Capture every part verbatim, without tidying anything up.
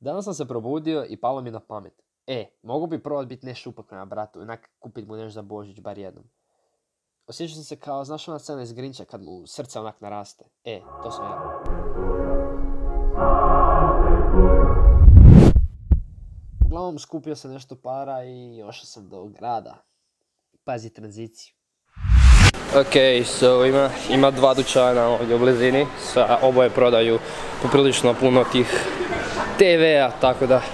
Danas sam se probudio i palo mi na pamet. E, mogu bi probat biti ne šupak prema bratu, onak kupit mu nešto za Božić, bar jednom. Osjećam se kao, znaš ona scena iz Grinča kad mu srce onak naraste. E, to sam ja. Uglavnom skupio sam nešto para i došao sam do grada. Pazi tranziciju. Ok, so ima, ima dva dućana ovdje u blizini, sa oboje prodaju poprilično puno tih te ve-a, tako da...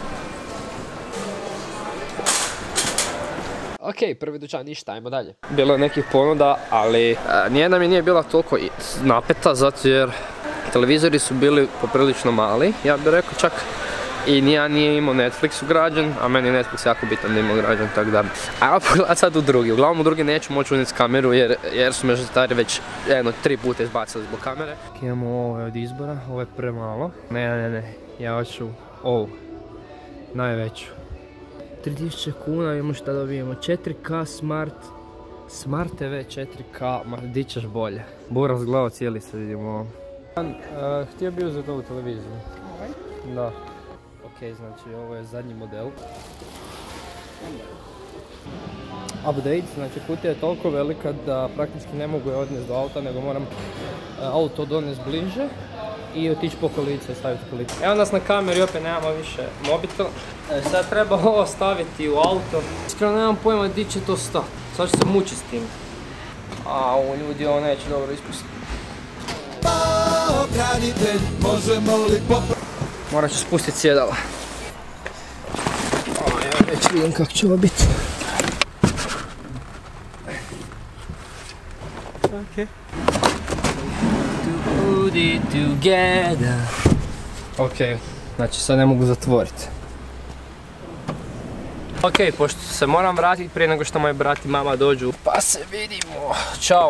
Ok, prvi dućan, ništa, ajmo dalje. Bilo je nekih ponuda, ali a, nijedna mi nije bila toliko napeta, zato jer televizori su bili poprilično mali, ja bih rekao čak. I nijedan nije imao Netflix ugrađen, a meni je Netflix jako bitan da ima ugrađen, tako da... Ajmo pogledat sad u drugi, uglavnom u drugi neću moći unijeti kameru jer, jer su me žetari već jedno tri puta izbacili zbog kamere. Imamo ovo od izbora, ovo je premalo. Ne, ne, ne, ja hoću ovu, najveću. tri tisuće kuna imamo šta dobijemo, četiri ka Smart, Smart te ve četiri ka, ma di ćeš bolje. Buras glava cijeli se vidimo ovo. Uh, htio bi uzeti ovu televiziju. Ovaj? Da. Ok, znači ovo je zadnji model. Update, znači kutija je toliko velika da praktički ne mogu je odnesti do auta, nego moram uh, auto donesti bliže i otići po kolice, staviti kolice. Evo nas na kameri, opet nemamo više mobitel. E, sad treba ovo staviti u auto. Iskreno nemam pojma gdje će to stati. Sad ću se mučiti s tim. A ovo ljudi, ovo neće dobro ispustiti. Morat ću spustiti sjedala. O, ja već vidim kako će ovo biti. Ok. Ok, znači sad ne mogu zatvoriti. Ok, pošto se moram vratiti prije nego što moji brat i mama dođu. Pa se vidimo. Ćao.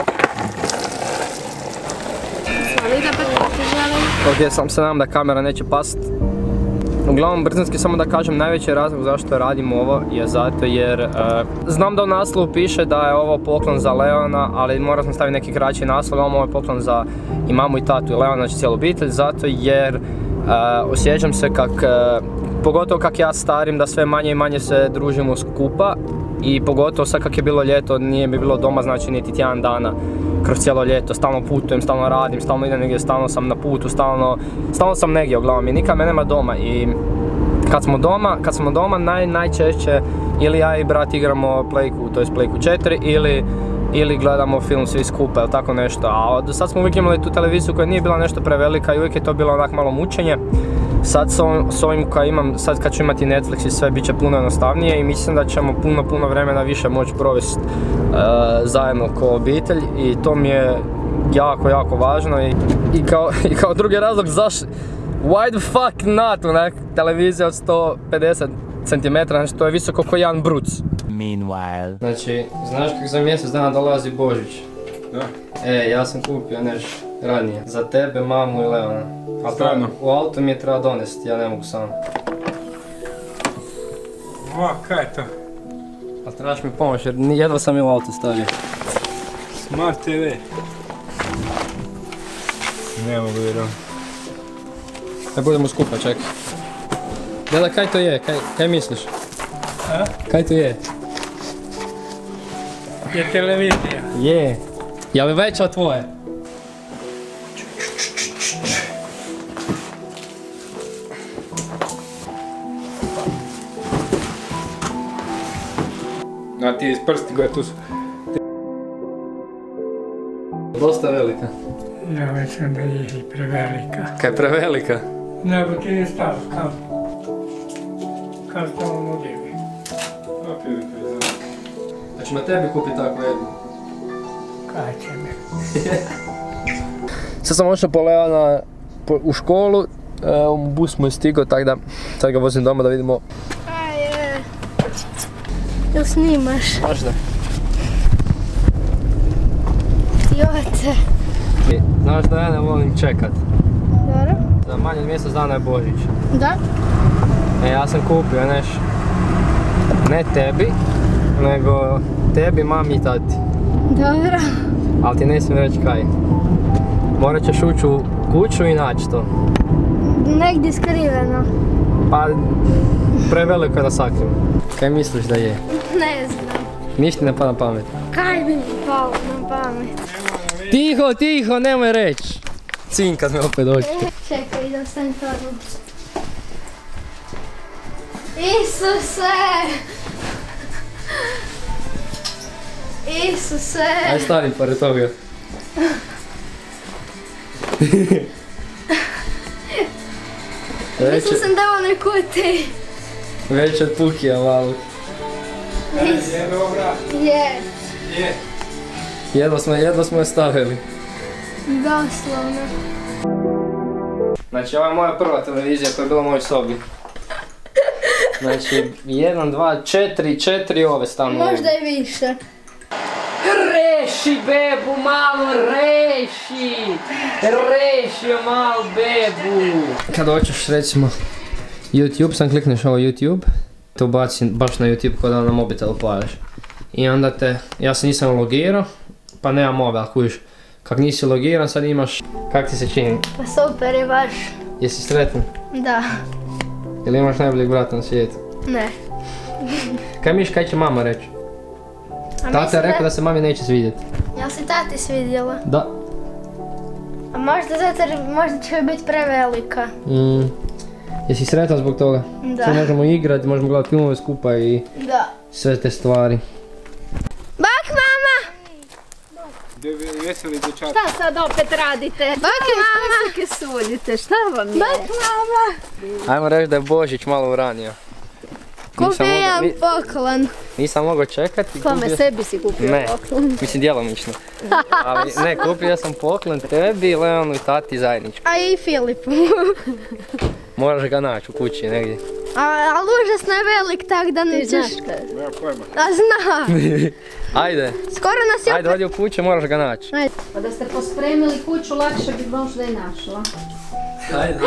Ok, sam se nadam da kamera neće past. Uglavnom, brzinski samo da kažem, najveći razlog zašto radim ovo je zato jer uh, znam da u naslovu piše da je ovo poklon za Leona, ali moram sam staviti neki kraći naslov, ovo je poklon za i mamu i tatu i Leona, znači cijelu obitelj, zato jer uh, osjećam se kak, uh, pogotovo kak ja starim, da sve manje i manje se družimo skupa i pogotovo sad kak je bilo ljeto, nije mi bilo doma znači niti tjedan dana kroz cijelo ljeto, stalno putujem, stalno radim, stalno idem negdje, stalno sam na putu, stalno, stalno sam negdje uglavnom i nikad me nema doma i kad smo doma, kad smo doma naj, najčešće ili ja i brat igramo Playku, to jest Playku četiri ili ili gledamo film svi skupa ili tako nešto, a do sad smo uvijek imali tu televiziju koja nije bila nešto prevelika i uvijek je to bilo onak malo mučenje. Sad s ovim koja imam, sad kad ću imati Netflix i sve bit će puno jednostavnije i mislim da ćemo puno puno vremena više moći provesti uh, zajedno ko obitelj i to mi je jako jako važno i, i, kao, i kao drugi razlog zašto why the fuck not onak televizija od sto pedeset centimetara, znači to je visoko ko jedan bruc. Meanwhile. Znači, znaš kako za mjesec dana dolazi Božić? Da. E, ja sam kupio nešto ranije. Za tebe, mamu i Leona. A stvarno? U auto mi je treba donesti, ja ne mogu sam. O, kaj je to? A trebaš mi pomoć jer jedva sam je u auto stavio. Smart te ve. Ne mogu vjerovati. Da budemo skupa, čekaj. Deda, kaj to je? Kaj, kaj misliš? A? Kaj to je? Je televizija. Je. Je li veća od tvoje? A ti iz prsti koje tu su. Dosta velika. Ja mislim da je i prevelika. Kaj je prevelika? Nego ti je stav, kao... Kao što vam udjevi. A prilika je za... Znači na tebi kupi tako jednu. Kaj će mi? Sad sam ošao po Leona u školu, um, bus mu je stigao, tako da sad ga vozim doma da vidimo. Ajde, jel snimaš? Možda. Jote. Znaš da ja ne volim čekat. Dobro. Za manje od mjesec dana je Božić. Da? E, ja sam kupio nešto. Ne tebi, nego tebi, mami i tati. Dobro. Ali ti ne smijem reći kaj. Morat ćeš ući u kuću i naći to. Negdje skriveno. Pa, preveliko je da sakrim. Kaj misliš da je? Ne znam. Ništa ne pada na pamet. Kaj bi mi palo na pamet? Tiho, tiho, nemoj reći. Cin kad me opet dođe. Čekaj, da sam torbu. Isuse! Isuse! Aj stani pored toga. Već, Mislim sam da je u onoj kuti. već od pukija malo. Je dobra. Je, Je. Jedva smo, jedva smo je stavili. doslovno. Znači, ovo je moja prva televizija koja je bila u mojoj sobi. Znači, jedan, dva, četiri, četiri ove stavno. Možda i više. Reši bebu, malo reši! Reši je malo bebu! Kad hoćeš recimo YouTube, sam klikneš ovo YouTube, to baci baš na YouTube kod da na mobitelu pojaviš. I onda te, ja se nisam logirao, pa nemam mobil, kužiš. Kak nisi logiran, sad imaš, kak ti se čini? Pa super je baš. Jesi sretan? Da. Ili imaš najboljeg brata na svijetu? Ne. Kaj misliš, kaj će mama reći? A Tata je mislim rekao da se mami neće svidjeti. Jel si tati svidjela? Da. A možda zato jer možda će biti prevelika. Mm. Jesi sretan zbog toga? Da. Sad možemo igrati, možemo gledati filmove skupa i Da. sve te stvari. Bak mama! Jesi li dječak? Šta sad opet radite? Bak mama! Kakve suljite, šta vam je? Bak mama! Ajmo reći da je Božić malo uranio. Kupio jedan poklon. Nisam mogao čekati. Kome, kupio- sebi si kupio Ne, poklon? mislim djelomično. Ali ne, kupio sam poklon tebi, Leonu i tati zajednički. A i Filipu. Moraš ga naći u kući negdje. A, ali užasno je velik, tak da Ti nećeš... znaš kaj? Nema pojma. A znam. Ajde, Skoro nas je ajde, odi u kuću, moraš ga naći. Pa da ste pospremili kuću, lakše bi možda i našla. Ajde.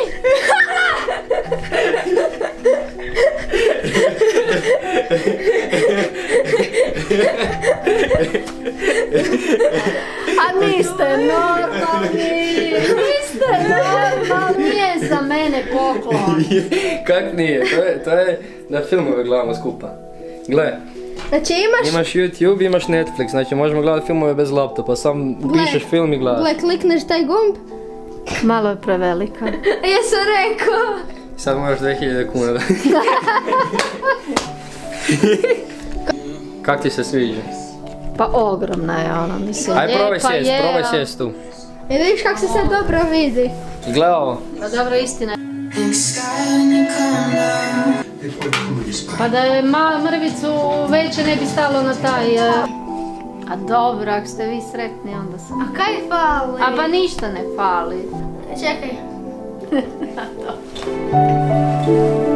A niste normalni, niste normalni, nije za mene poklon. Kak nije, to je, to je da filmove gledamo skupa. Gle, Znači imaš... imaš YouTube, imaš Netflix, znači možemo gledati filmove bez laptopa, sam upišeš film i gledaš. Gle, klikneš taj gumb. Malo je prevelika. Jesam rekao. Sad moraš dvije hiljade kuna da... Kak ti se sviđa? Pa ogromna je ona, mislim. Aj probaj lijepa sjest, je, probaj ali- sjest tu. I vidiš kako se sad dobro vidi. Gle ovo. Pa dobro, istina je. Pa da je malo mrvicu veće ne bi stalo na taj... eh, A dobro, ako ste vi sretni onda sam. A kaj fali? A pa ništa ne fali. Čekaj.